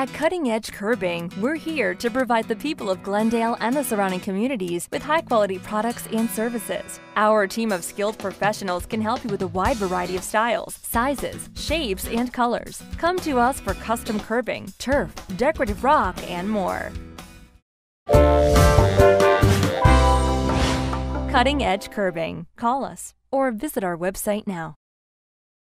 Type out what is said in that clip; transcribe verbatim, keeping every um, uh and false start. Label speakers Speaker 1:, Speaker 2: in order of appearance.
Speaker 1: At Cutting Edge Curbing, we're here to provide the people of Glendale and the surrounding communities with high-quality products and services. Our team of skilled professionals can help you with a wide variety of styles, sizes, shapes, and colors. Come to us for custom curbing, turf, decorative rock, and more. Cutting Edge Curbing. Call us or visit our website now.